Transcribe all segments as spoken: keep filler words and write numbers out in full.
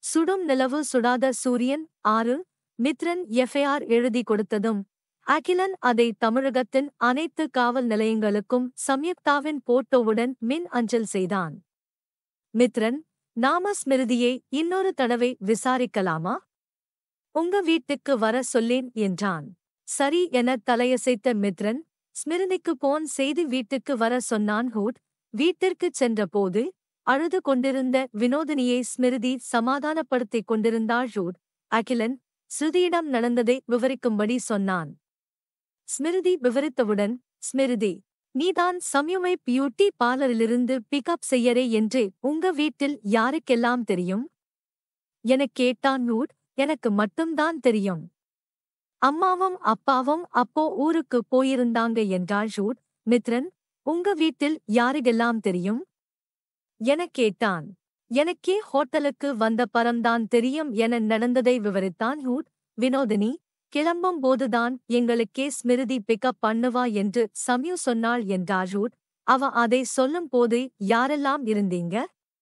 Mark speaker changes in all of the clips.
Speaker 1: சுடும் நிலவு சுடாத சூரியன் ஆறு மித்ரன் எஃப்ஐஆர் எழுதி கொடுத்ததும் அகிலன் அதை தமிழகத்தின் அனைத்து காவல் நிலையங்களுக்கும் சம்யுக்தாவின் போட்டோவுடன் மின் அஞ்சல் செய்தான். மித்ரன், நாம ஸ்மிருதியை இன்னொரு தடவை விசாரிக்கலாமா? உங்க வீட்டுக்கு வர சொல்லேன் என்றான். சரி என தலையசைத்த மித்ரன், ஸ்மிருதிக்கு போன் செய்து வீட்டுக்கு வர சொன்னான். ஹூட் வீட்டிற்குச் சென்றபோது அழுது கொண்டிருந்த வினோதினியை ஸ்மிருதி சமாதானப்படுத்திக் கொண்டிருந்தாள். ஹூட் அகிலன் ஸ்ருதியிடம் நடந்ததை விவரிக்கும்படி சொன்னான். ஸ்மிருதி விவரித்தவுடன், ஸ்மிருதி, நீதான் சம்யுமை பியூட்டி பார்லரிலிருந்து பிக்அப் செய்யறே என்று உங்க வீட்டில் யாருக்கெல்லாம் தெரியும்? எனக் கேட்டான். ஹூட் எனக்கு மட்டும்தான் தெரியும். அம்மாவும் அப்பாவும் அப்போ ஊருக்கு போயிருந்தாங்க என்றாள். ஹூட் மித்ரன், உங்க வீட்டில் யாருக்கெல்லாம் தெரியும் எனக் கேட்டான். எனக்கே ஹோட்டலுக்கு வந்த பரம்தான் தெரியும் என நடந்ததை விவரித்தான். ஹூட் வினோதினி, கிளம்பும் போதுதான் எங்களுக்கே ஸ்மிருதி பிக்கப் பண்ணுவா என்று சம்யு சொன்னாள் என்றார். ஹூட் அவ அதை சொல்லும் போது யாரெல்லாம் இருந்தீங்க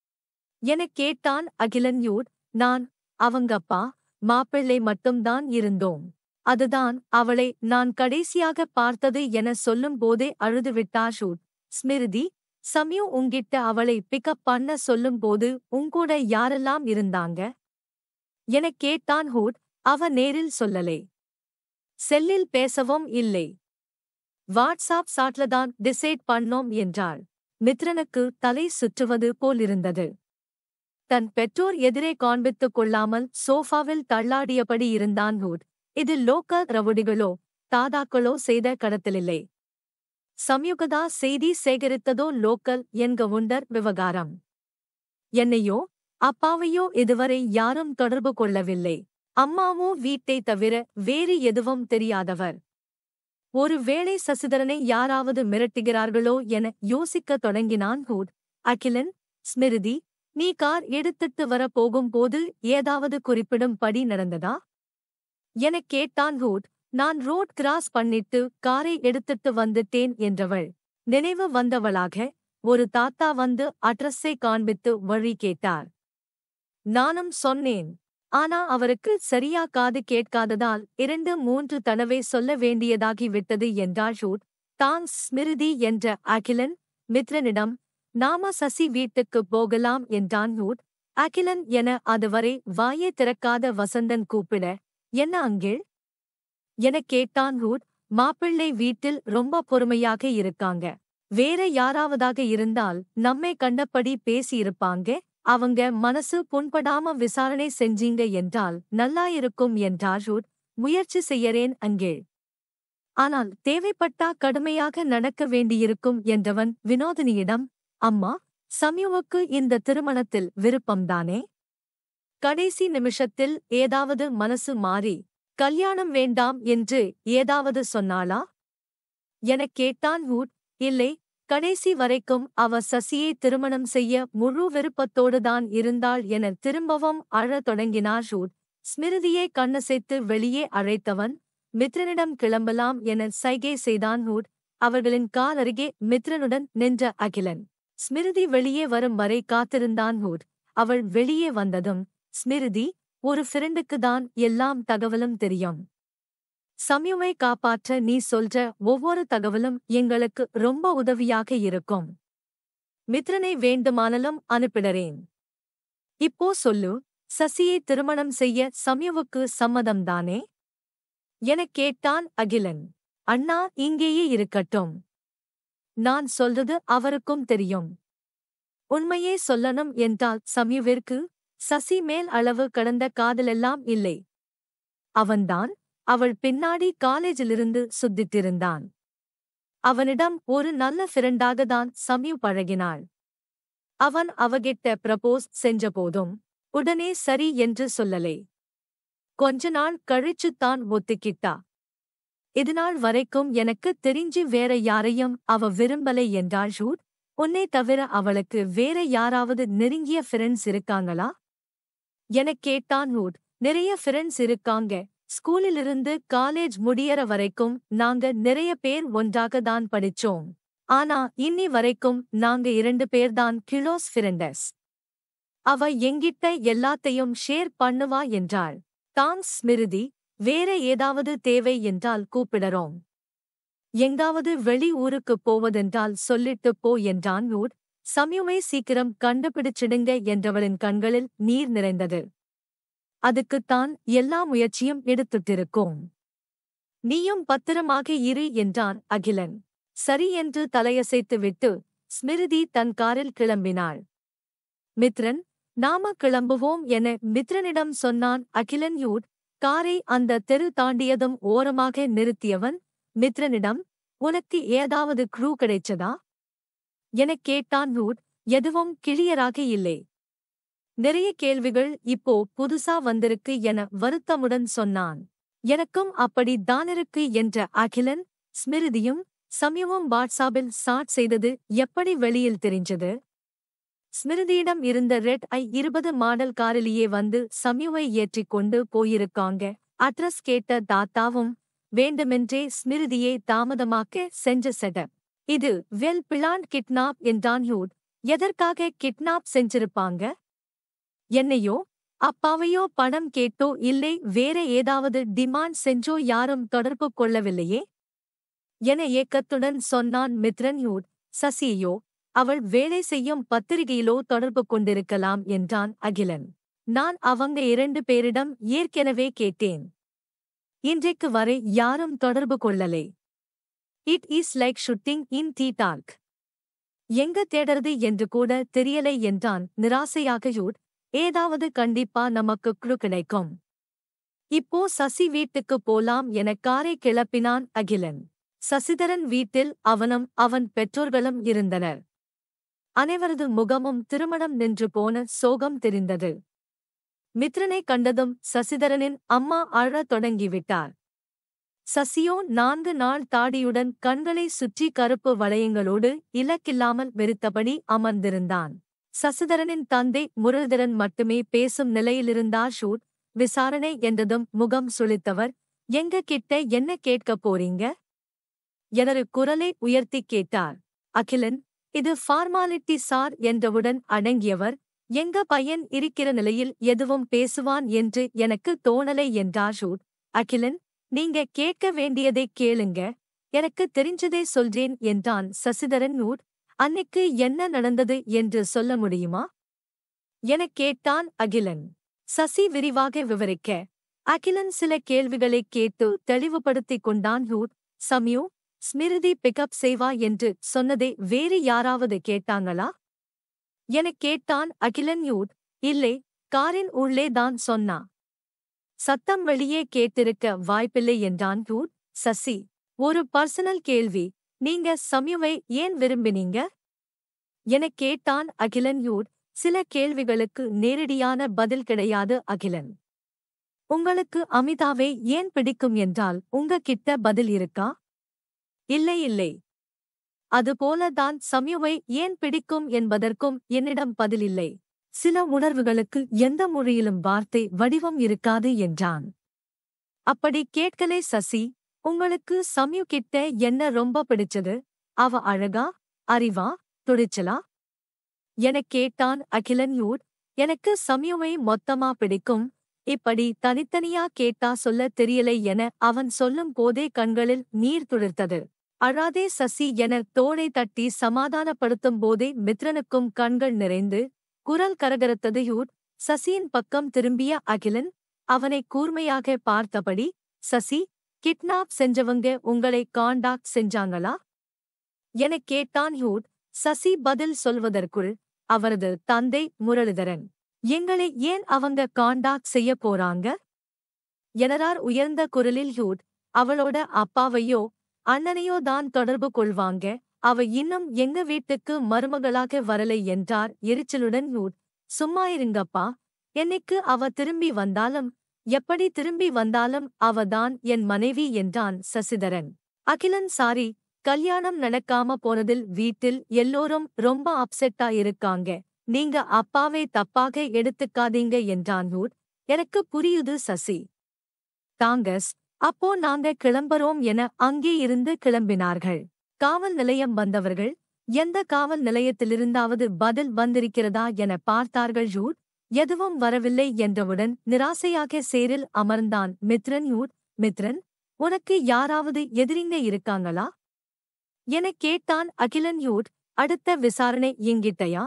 Speaker 1: எனக் கேட்டான் அகிலன். ஹூட் நான், அவங்கப்பா, மாப்பிள்ளை மட்டும்தான் இருந்தோம். அதுதான் அவளை நான் கடைசியாக பார்த்தது என சொல்லும் போதே அழுதுவிட்டார். ஹூட் ஸ்மிருதி, சம்யு உங்கிட்ட அவளை பிக்கப் பண்ண சொல்லும் போது உங்கூட யாரெல்லாம் இருந்தாங்க எனக் கேட்டான். ஹூட் அவ நேரில் சொல்லலே, செல்லில் பேசவும் இல்லை, வாட்ஸ்ஆப் சாட்லதான் டிசைட் பண்ணோம் என்றாள். மித்ரனுக்கு தலை சுற்றுவது போலிருந்தது. தன் பெற்றோர் எதிரே காண்பித்துக் கொள்ளாமல் சோஃபாவில் தள்ளாடியபடி இருந்தான். ஹூட் இது லோக்கல் ரவுடிகளோ தாதாக்களோ செய்த கடத்தலில்லை. சம்யுக்தா செய்தி சேகரித்ததோ லோக்கல் என்க உண்டர் விவகாரம். என்னையோ அப்பாவையோ இதுவரை யாரும் தொடர்பு கொள்ளவில்லை. அம்மாவோ வீட்டை தவிர வேறு எதுவும் தெரியாதவர். ஒருவேளை சசிதரனை யாராவது மிரட்டுகிறார்களோ என யோசிக்கத் தொடங்கினான். ஹூட் அகிலன், ஸ்மிருதி, நீ கார் எடுத்துட்டு வர போகும்போது ஏதாவது குறிப்பிடும் படி நடந்ததா எனக் கேட்டான். ஹூட் நான் ரோட் கிராஸ் பண்ணிட்டு காரை எடுத்துட்டு வந்துட்டேன் என்றவள் நினைவு வந்தவளாக ஒரு தாத்தா வந்து அட்ரஸை காண்பித்து வழி கேட்டார். நானும் சொன்னேன். ஆனா அவருக்கு சரியா காது கேட்காததால் இரண்டு மூன்று தடவை சொல்ல வேண்டியதாகிவிட்டது என்றாள். ஹூட் தாங்க்ஸ் ஸ்மிருதி என்ற அகிலன் மித்ரனிடம், நாம சசி வீட்டுக்கு போகலாம் என்றான். ஹூட் அகிலன் என அதுவரை வாயே திறக்காத வசந்தன் கூப்பிட, என்ன அங்கிள் எனக் கேட்டான். ஹூட் மாப்பிள்ளை வீட்டில் ரொம்ப பொறுமையாக இருக்காங்க. வேற யாராவதாக இருந்தால் நம்மை கண்டபடி பேசியிருப்பாங்க. அவங்க மனசு புண்படாம விசாரணை செஞ்சீங்க என்றால் நல்லாயிருக்கும் என்றார். ஹூட் முயற்சி செய்யறேன் அங்கிள். ஆனால் தேவைப்பட்டா கடுமையாக நடக்க வேண்டியிருக்கும் என்றவன் வினோதினியிடம், அம்மா, சம்யுவுக்கு இந்த திருமணத்தில் விருப்பம்தானே? கடைசி நிமிஷத்தில் ஏதாவது மனசு மாறி கல்யாணம் வேண்டாம் என்று ஏதாவது சொன்னாளா எனக் கேட்டான். ஹூட் இல்லை, கடைசி வரைக்கும் அவ சசியை திருமணம் செய்ய முழு விருப்பத்தோடுதான் இருந்தாள் என திரும்பவும் அழத் தொடங்கினார். ஹூட் ஸ்மிருதியை கண்ணசைத்து வெளியே அழைத்தவன் மித்ரனிடம் கிளம்பலாம் என சைகை செய்தான். ஹூட் அவர்களின் கார் அருகே மித்ரனுடன் நின்ற அகிலன் ஸ்மிருதி வெளியே வரும் வரை காத்திருந்தான். ஹூட் அவள் வெளியே வந்ததும், ஸ்மிருதி, ஒரு ஃப்ரெண்டுக்குதான் எல்லாம் தகவலும் தெரியும். சம்யுவை காப்பாற்ற நீ சொல்ற ஒவ்வொரு தகவலும் எங்களுக்கு ரொம்ப உதவியாக இருக்கும். மித்ரனை வேண்டுமானாலும் அனுப்பிடறேன். இப்போ சொல்லு, சசியை திருமணம் செய்ய சம்யுவுக்கு சம்மதம்தானே எனக் கேட்டான் அகிலன். அண்ணா இங்கேயே இருக்கட்டும். நான் சொல்றது அவருக்கும் தெரியும். உண்மையே சொல்லணும் என்றால் சம்யுவிற்கு சசி மேல் அளவு கடந்த காதலெல்லாம் இல்லை. அவன்தான் அவள் பின்னாடி காலேஜிலிருந்து சுத்தித்திருந்தான். அவனிடம் ஒரு நல்ல ஃப்ரெண்டாகத்தான் சம்யு பழகினாள். அவன் அவகிட்ட ப்ரப்போஸ் செஞ்சபோதும் உடனே சரி என்று சொல்லலே. கொஞ்ச நாள் கழிச்சுத்தான் ஒத்துக்கிட்டா. இதுநாள் வரைக்கும் எனக்கு தெரிஞ்சு வேற யாரையும் அவ விரும்பலை என்றாள். ஹூட் உன்னை தவிர அவளுக்கு வேற யாராவது நெருங்கிய ஃப்ரெண்ட்ஸ் இருக்காங்களா எனக் கேட்டான். ஹூட் நிறைய ஃப்ரெண்ட்ஸ் இருக்காங்க. ஸ்கூலிலிருந்து காலேஜ் முடியற வரைக்கும் நாங்க நிறைய பேர் ஒன்றாகத்தான் படிச்சோம். ஆனா இன்னி வரைக்கும் நாங்க இரண்டு பேர்தான் கிளோஸ் ஃப்ரெண்டஸ். அவ எங்கிட்ட எல்லாத்தையும் ஷேர் பண்ணுவா என்றாள். தாங்க்ஸ் ஸ்மிருதி, வேற ஏதாவது தேவை என்றால் கூப்பிடறோம். எங்காவது வெளி ஊருக்குப் போவதென்றால் சொல்லிட்டுப் போ என்றான் வூட். சம்யுவை சீக்கிரம் கண்டுபிடிச்சிடுங்க என்றவளின் கண்களில் நீர் நிறைந்தது. அதுக்குத்தான் எல்லா முயற்சியும் எடுத்துட்டிருக்கோம். நீயும் பத்திரமாக இரு என்றான் அகிலன். சரி என்று தலையசைத்துவிட்டு ஸ்மிருதி தன் காரில் கிளம்பினாள். மித்ரன், நாம கிளம்புவோம் என மித்ரனிடம் சொன்னான் அகிலன். யூட் காரை அந்த தெரு தாண்டியதும் ஓரமாக நிறுத்தியவன் மித்ரனிடம், உனக்கு ஏதாவது க்ளூ கிடைச்சதா எனக் கேட்டான் வூட். எதுவும் கிளியராக இல்லை. நிறைய கேள்விகள் இப்போ புதுசா வந்திருக்கு என வருத்தமுடன் சொன்னான். எனக்கும் அப்படி தானிருக்கு என்ற அகிலன். ஸ்மிருதியும் சம்யுவும் வாட்ஸ்ஆப்பில் சாட் செய்தது எப்படி வெளியில் தெரிஞ்சது? ஸ்மிருதியிடம் இருந்த ரெட் ஐ இருபது மாடல் காரிலேயே வந்து சம்யுவை ஏற்றிக் கொண்டு போயிருக்காங்க. அட்ரஸ் கேட்ட தாத்தாவும் வேண்டுமென்றே ஸ்மிருதியை தாமதமாக்க செஞ்ச செட்டப். இது வெல் பிளான்ட் கிட்னாப் என்றான் யூட். எதற்காக கிட்னாப் செஞ்சிருப்பாங்க? என்னையோ அப்பாவையோ பணம் கேட்டோ இல்லை வேற ஏதாவது டிமாண்ட் செஞ்சோ யாரும் தொடர்பு கொள்ளவில்லையே என ஏக்கத்துடன் சொன்னான் மித்ரன். யூட் சசியோ அவள் வேலை செய்யும் பத்திரிகையிலோ தொடர்பு கொண்டிருக்கலாம் என்றான் அகிலன். நான் அவங்க இரண்டு பேரிடம் ஏற்கனவே கேட்டேன். இன்றைக்கு வரை யாரும் தொடர்பு கொள்ளலை. It is like shooting in the dark. எங்க தேடறது என்று கூட தெரியலை என்றான் நிராசையாக. யூட் ஏதாவது கண்டிப்பா நமக்கு க்ளூ கிடைக்கும். இப்போ சசி வீட்டுக்கு போலாம் என காரை கிளப்பினான் அகிலன். சசிதரன் வீட்டில் அவனும் அவன் பெற்றோர்களும் இருந்தனர். அனைவரது முகமும் திருமணம் நின்று போன சோகம் தெரிந்தது. மித்ரனை கண்டதும் சசிதரனின் அம்மா அழத் தொடங்கிவிட்டார். சசியோ நான்கு நாள் தாடியுடன் கண்களை சுற்றி கருப்பு வளையங்களோடு இலக்கில்லாமல் வெறுத்தபடி அமர்ந்திருந்தான். சசிதரனின் தந்தை முரளிதரன் மட்டுமே பேசும் நிலையிலிருந்தார். ஷூட் விசாரணை என்றதும் முகம் சுளித்தவர், எங்க கிட்ட என்ன கேட்கப் போறீங்க எனரு குரலை உயர்த்திக் கேட்டார். அகிலன், இது ஃபார்மாலிட்டி சார் என்றவுடன் அடங்கியவர், எங்க பையன் இருக்கிற நிலையில் எதுவும் பேசுவான் என்று எனக்கு தோணலை என்றார். ஷூட் அகிலன், நீங்க கேட்க வேண்டியதைக் கேளுங்க, எனக்கு தெரிஞ்சதே சொல்றேன் என்றான் சசிதரன். யூட் அன்னைக்கு என்ன நடந்தது என்று சொல்ல முடியுமா எனக் கேட்டான் அகிலன். சசி விரிவாக விவரிக்க அகிலன் சில கேள்விகளைக் கேட்டு தெளிவுபடுத்திக் கொண்டான். யூட் சம்யு ஸ்மிருதி பிக்கப் செய்வா என்று சொன்னதை வேறு யாராவது கேட்டாங்களா எனக் கேட்டான் அகிலன். யூட் இல்லை, காரின் உள்ளே தான் சொன்னா. சத்தம் வெளியே கேட்டிருக்க வாய்ப்பில்லை என்றான். யூட் சசி, ஒரு பர்சனல் கேள்வி, நீங்க சம்யுவை ஏன் விரும்பினீங்க எனக் கேட்டான் அகிலன். யூட் சில கேள்விகளுக்கு நேரடியான பதில் கிடையாது அகிலன். உங்களுக்கு அமிதாவை ஏன் பிடிக்கும் என்றால் உங்க கிட்ட பதில் இருக்கா? இல்லை இல்லை. அதுபோல தான் சம்யுவை ஏன் பிடிக்கும் என்பதற்கும் என்னிடம் பதில் இல்லை. சில உணர்வுகளுக்கு எந்த மொழியிலும் வார்த்தை வடிவம் இருக்காது என்றான். அப்படி கேட்கலே சசி, உங்களுக்கு சம்யு கிட்ட என்ன ரொம்ப பிடிச்சது? அவ அழகா, அறிவா, துடிச்சலா எனக் கேட்டான் அகிலன். யூட் எனக்கு சம்யுவை மொத்தமா பிடிக்கும். இப்படி தனித்தனியா கேட்டா சொல்ல தெரியலை என அவன் சொல்லும் போதே கண்களில் நீர் துளிர்த்தது. அழாதே சசி என தோளை தட்டி சமாதானப்படுத்தும் போதே மித்ரனுக்கும் கண்கள் நிறைந்து குரல் கரகரத்தது. யூட் சசியின் பக்கம் திரும்பிய அகிலன் அவனை கூர்மையாக பார்த்தபடி, சசி, கிட்னாப் செஞ்சவங்க உங்களை காண்டாக்ட் செஞ்சாங்களா எனக் கேட்டான். யூட் சசி பதில் சொல்வதற்குள் அவரது தந்தை முரளிதரன், எங்களை ஏன் அவங்க காண்டாக்ட் செய்ய போறாங்க எனறார் உயர்ந்த குரலில். யூட் அவளோட அப்பாவையோ அண்ணனையோ தான் தொடர்பு கொள்வாங்க. அவ இன்னும் எங்க வீட்டுக்கு மருமகளாக வரலை என்றார் எரிச்சலுடன். யூட் சும்மா இருங்கப்பா, என்னைக்கு அவ திரும்பி வந்தாலும் எப்படி திரும்பி வந்தாலும் அவ தான் என் மனைவி என்றான் சசிதரன். அகிலன், சாரி, கல்யாணம் நடக்காம போனதில் வீட்டில் எல்லோரும் ரொம்ப அப்செட்டா இருக்காங்க. நீங்க அப்பாவை தப்பாக எடுத்துக்காதீங்க என்றான். யூட் எனக்கு புரியுது சசி. தாங்கஸ், அப்போ நாங்க கிளம்புறோம் என அங்கே இருந்து கிளம்பினார்கள். காவல் நிலையம் வந்தவர்கள் எந்த காவல் நிலையத்திலிருந்தாவது பதில் வந்திருக்கிறதா என பார்த்தார்கள். யூட் எதுவும் வரவில்லை என்றவுடன் நிராசையாக சேரில் அமர்ந்தான் மித்ரன். யூட் மித்ரன், உனக்கு யாராவது எதிரிங்க இருக்காங்களா எனக் கேட்டான் அகிலன். யூட், அடுத்த விசாரணை எங்கிட்டயா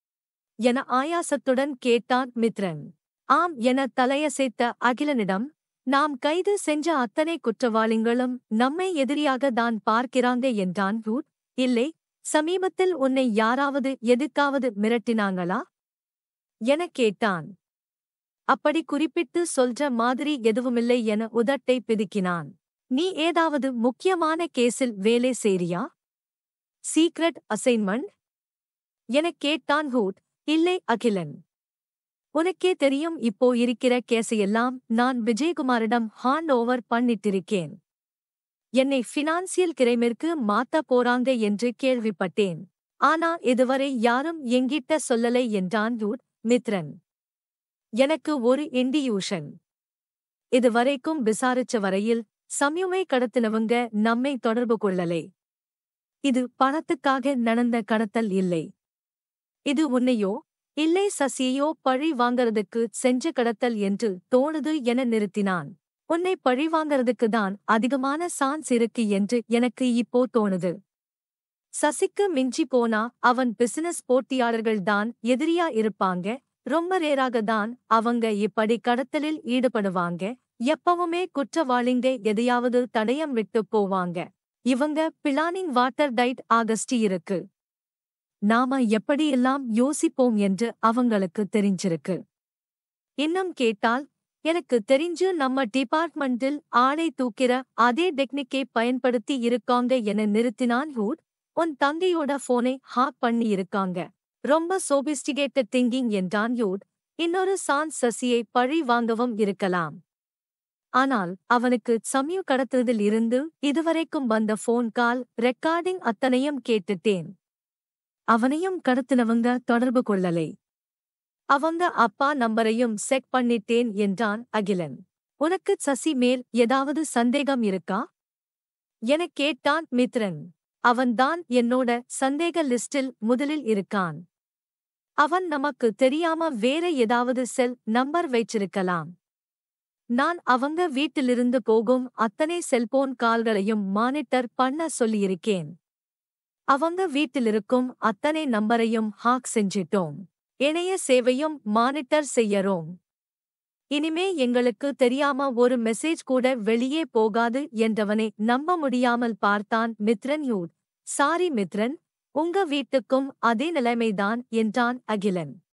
Speaker 1: என ஆயாசத்துடன் கேட்டான் மித்ரன். ஆம் என தலையசைத்த அகிலனிடம், நாம் கைது செஞ்ச அத்தனை குற்றவாளிகளும் நம்மை எதிரியாக தான் பார்க்கிறாங்க என்றான். யூட், இல்லை, சமீபத்தில் உன்னை யாராவது எதுக்காவது மிரட்டினாங்களா எனக் கேட்டான். அப்படி குறிப்பிட்டு சொல்ற மாதிரி எதுவுமில்லை என உதட்டை பிதுக்கினான். நீ ஏதாவது முக்கியமான கேஸில் வேலை செய்றியா? சீக்ரெட் அசைன்மெண்ட் எனக் கேட்டான். ஹூட், இல்லை அகிலன். உனக்கே தெரியும், இப்போ இருக்கிற கேஸையெல்லாம் நான் விஜயகுமாரிடம் ஹாண்ட் ஓவர் பண்ணிட்டிருக்கேன். என்னை ஃபினான்சியல் கிரைமிற்கு மாத்த போறாங்க என்று கேள்விப்பட்டேன். ஆனா இதுவரை யாரும் எங்கிட்ட சொல்லலை என்றான். ஹூட், மித்ரன், எனக்கு ஒரு இண்டியூஷன். இதுவரைக்கும் விசாரிச்ச வரையில் சம்யுமை கடத்தினவங்க நம்மை தொடர்பு கொள்ளலை. இது பணத்துக்காக நடந்த கடத்தல் இல்லை. இது உன்னையோ இல்லை சசியையோ பழி வாங்கறதுக்கு செஞ்ச கடத்தல் என்று தோணுது என நிறுத்தினான். உன்னை பழி வாங்கறதுக்கு தான் அதிகமான சான்ஸ் இருக்கு என்று எனக்கு இப்போ தோணுது. சசிக்கு மிஞ்சி போனா அவன் பிசினஸ் போட்டியாளர்கள்தான் எதிரியா இருப்பாங்க. ரொம்ப ரேராக தான் அவங்க இப்படி கடத்தலில் ஈடுபடுவாங்க. எப்பவுமே குற்றவாளிங்க எதையாவது தடயம் விட்டு போவாங்க. இவங்க பிளானிங் வாட்டர் டைட் ஆகஸ்டி இருக்கு. நாம எப்படியெல்லாம் யோசிப்போம் என்று அவங்களுக்கு தெரிஞ்சிருக்கு. இன்னும் கேட்டால், எனக்கு தெரிஞ்சு நம்ம டிபார்ட்மெண்டில் ஆளை தூக்கிற அதே டெக்னிக்கை பயன்படுத்தி இருக்காங்க என நிறுத்தினான். ஹூட், உன் தங்கையோட போனை ஹாக் பண்ணி இருக்காங்க. ரொம்ப சோபிஸ்டிகேட்டட் திங்கிங் என்றான். யூட், இன்னொரு சான்ஸ் சசியை பழி வாங்கவும் இருக்கலாம். ஆனால் அவனுக்கு சம்யு கடத்துறதில் இருந்து இதுவரைக்கும் வந்த போன் கால் ரெக்கார்டிங் அத்தனையும் கேட்டுட்டேன். அவனையும் கடத்தினவங்க தொடர்பு கொள்ளலை. அவங்க அப்பா நம்பரையும் செக் பண்ணிட்டேன் என்றான் அகிலன். உனக்கு சசி மேல் ஏதாவது சந்தேகம் இருக்கா எனக் கேட்டான் மித்ரன். அவன்தான் என்னோட சந்தேக லிஸ்டில் முதலில் இருக்கான். அவன் நமக்கு தெரியாம வேற ஏதாவது செல் நம்பர் வைச்சிருக்கலாம். நான் அவங்க வீட்டிலிருந்து போகும் அத்தனை செல்போன் கால்களையும் மானிட்டர் பண்ண சொல்லியிருக்கேன். அவங்க வீட்டிலிருக்கும் அத்தனை நம்பரையும் ஹாக் செஞ்சிட்டோம். இணைய சேவையும் மானிட்டர் செய்யறோம். இனிமே எங்களுக்கு தெரியாம ஒரு மெசேஜ் கூட வெளியே போகாது என்றவனை நம்ப முடியாமல் பார்த்தான் மித்ரன். யூட், சாரி மித்ரன், உங்க வீட்டுக்கும் அதே நிலைமைதான் என்றான் அகிலன்.